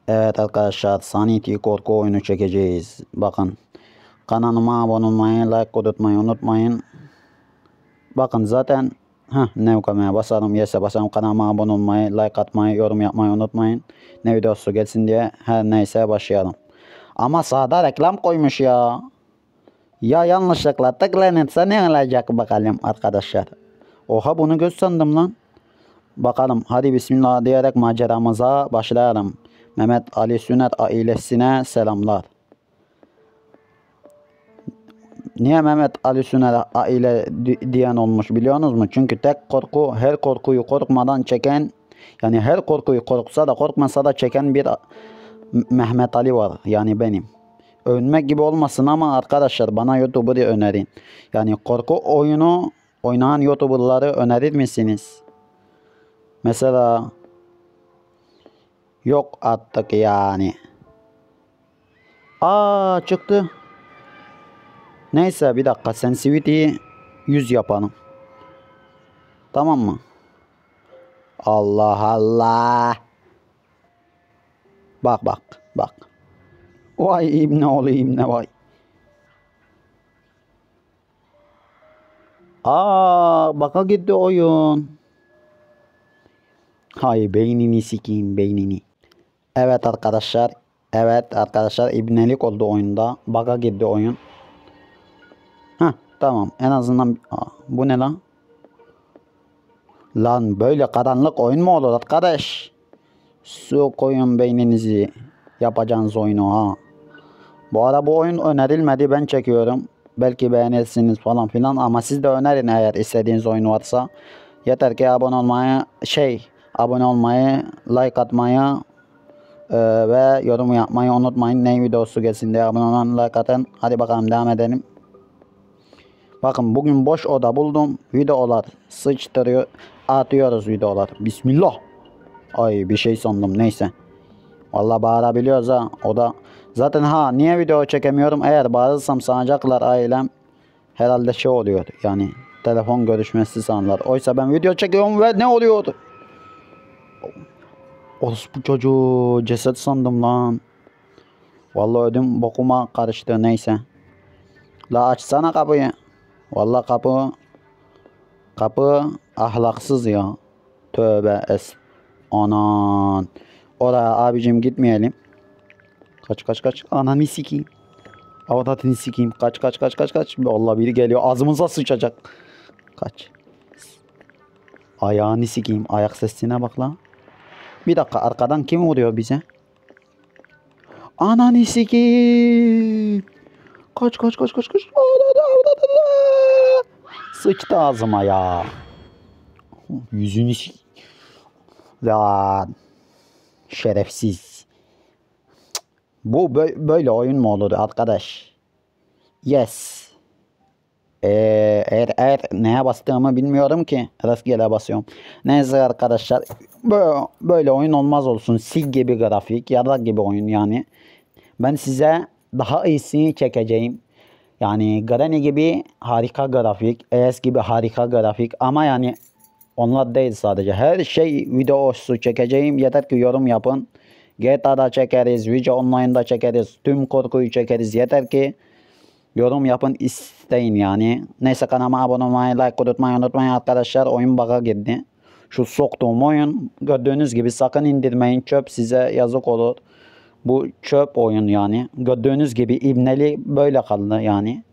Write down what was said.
Evet arkadaşlar, Sanity korku oyunu çekeceğiz. Bakın, kanalıma abone olmayı, like unutmayı unutmayın. Bakın zaten ne yukarıya basarım, yes'e basarım, kanalıma abone olmayı, like atmayı, yorum yapmayı unutmayın. Ne videosu gelsin diye, her neyse başlayalım. Ama sağda reklam koymuş ya. Ya yanlışlıkla tıklanırsa ne olacak bakalım arkadaşlar. Oha, bunu göz sandım lan. Bakalım, hadi bismillah diyerek maceramıza başlayalım. Mehmet Ali Sünnet ailesine selamlar. Niye Mehmet Ali Sünnet aile diyen olmuş biliyorsunuz mu? Çünkü tek korku, her korkuyu korkmadan çeken, yani her korkuyu korksa da korkmasa da çeken bir Mehmet Ali var. Yani benim. Övünmek gibi olmasın ama arkadaşlar, bana YouTuber'ı önerin. Yani korku oyunu oynayan YouTuber'ları önerir misiniz? Mesela yok attık yani. Aa, çıktı. Neyse, bir dakika, sensitivity'yi 100 yapalım. Tamam mı? Allah Allah. Bak bak bak. Vay ibne oğlu ibne vay. Aa, baka gitti oyun. Hay beynini sikeyim, beynini. Evet arkadaşlar. Evet arkadaşlar, ibnelik oldu oyunda. Baka gitti oyun. Tamam, en azından. Bu ne lan? Lan böyle karanlık oyun mu olur arkadaş? Su koyun beyninizi, yapacağınız oyunu ha. Bu ara bu oyun önerilmedi, ben çekiyorum. Belki beğenirsiniz falan filan, ama siz de önerin eğer istediğiniz oyun varsa. Yeter ki abone olmayı, like atmayı ve yorum yapmayı unutmayın. Ne videosu gelsin diye abone olun, like atın. Hadi bakalım, devam edelim. Bakın, bugün boş oda buldum. Videolar sıçtırıyor. Atıyoruz videolar. Bismillah. Ay, bir şey sandım, neyse. Vallahi bağırabiliyoruz ha. O da zaten niye video çekemiyorum? Eğer bağırırsam sanacaklar ailem. Herhalde şey oluyor yani, telefon görüşmesi sanırlar. Oysa ben video çekiyorum ve ne oluyordu? Bu çocuğu ceset sandım lan. Vallahi ödüm bokuma karıştı, neyse. La açsana kapıyı. Vallahi kapı ahlaksız ya. Tövbe es. Anan. Oraya abicim gitmeyelim. Kaç. Ananı sikeyim. Avratını sikeyim. Kaç. Allah, biri geliyor. Ağzımıza sıçacak. Kaç. Ayağını sikeyim. Ayak sesine bak lan. Bir dakika, arkadan kim vuruyor bize? Ananı sikeyim. Kaç. Sıçtı ağzıma ya. Yüzünü lan. Şerefsiz. Bu böyle oyun mu olur arkadaş? Yes. Eğer neye bastığımı bilmiyorum ki. Rastgele basıyorum. Neyse arkadaşlar. Böyle oyun olmaz olsun. Sil gibi grafik. Yarrak gibi oyun yani. Ben size daha iyisini çekeceğim. Yani Granny gibi harika grafik. ES gibi harika grafik. Ama yani onlar değil sadece. Her şey videosu çekeceğim. Yeter ki yorum yapın. GTA'da çekeriz. Video Online'da çekeriz. Tüm korkuyu çekeriz. Yeter ki yorum yapın, isteyin yani. Neyse, kanalıma abone olmayı, like unutmayın arkadaşlar. Oyun bug'a girdi. Şu soktuğum oyun, gördüğünüz gibi, sakın indirmeyin. Çöp, size yazık olur. Bu çöp oyun yani. Gördüğünüz gibi ibneli böyle kaldı yani.